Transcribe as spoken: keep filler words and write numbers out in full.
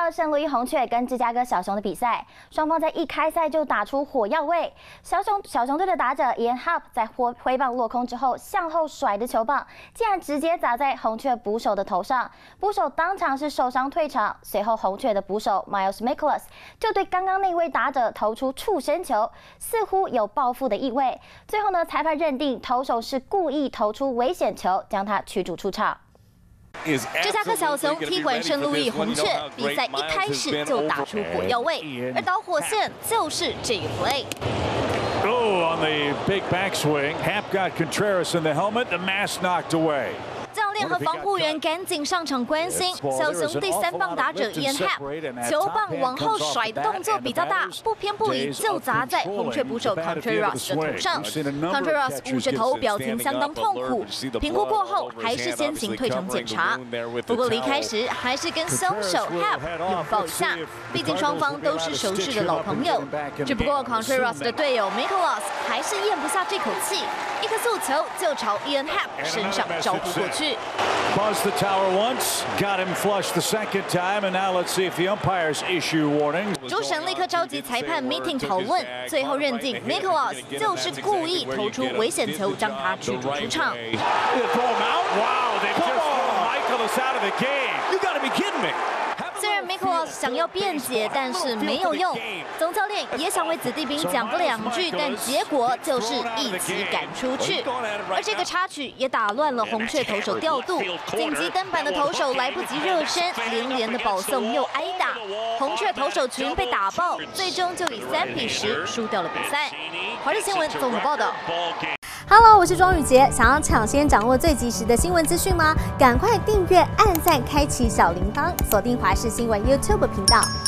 了圣路易红雀跟芝加哥小熊的比赛，双方在一开赛就打出火药味。小熊小熊队的打者 Ian Happ 在挥挥棒落空之后，向后甩的球棒竟然直接砸在红雀捕手的头上，捕手当场是受伤退场。随后红雀的捕手 Miles Mikolas 就对刚刚那位打者投出触身球，似乎有报复的意味。最后呢，裁判认定投手是故意投出危险球，将他驱逐出场。 芝加哥小熊踢回圣路易红雀，比赛一开始就打出火药味，而导火线就是这一 play。 Oh, on the big backswing, Happ got Contreras in the helmet, the mask knocked away. 教练和防护员赶紧上场关心小熊第三棒打者 Ian Happ， 球棒往后甩的动作比较大，不偏不倚就砸在红雀捕手 Contreras 的头上。Contreras 捂着头，表情相当痛苦。评估过后，还是先行退场检查。不过离开时还是跟凶手 Happ 拥抱一下，毕竟双方都是熟识的老朋友。只不过 Contreras 的队友 Mikolas 还是咽不下这口气，一颗速球就朝 Ian Happ 身上招呼过去。 Buzzed the tower once, got him flush the second time, and now let's see if the umpires issue warnings. 主审立刻召集裁判 meeting 讨论，最后认定 Mikolas 就是故意投出危险球，将他驱逐出场。 Wow, they just threw Mikolas out of the game. You got to be kidding me. 虽然 Mikolas 想要辩解，但是没有用。总教练也想为子弟兵讲个两句，但结果就是一起赶出去。而这个插曲也打乱了红雀投手调度，紧急登板的投手来不及热身，连连的保送又挨打，红雀投手群被打爆，最终就以三比十输掉了比赛。华视新闻综合报道。 Hello， 我是庄宇杰。想要抢先掌握最及时的新闻资讯吗？赶快订阅、按赞、开启小铃铛，锁定华视新闻 YouTube 频道。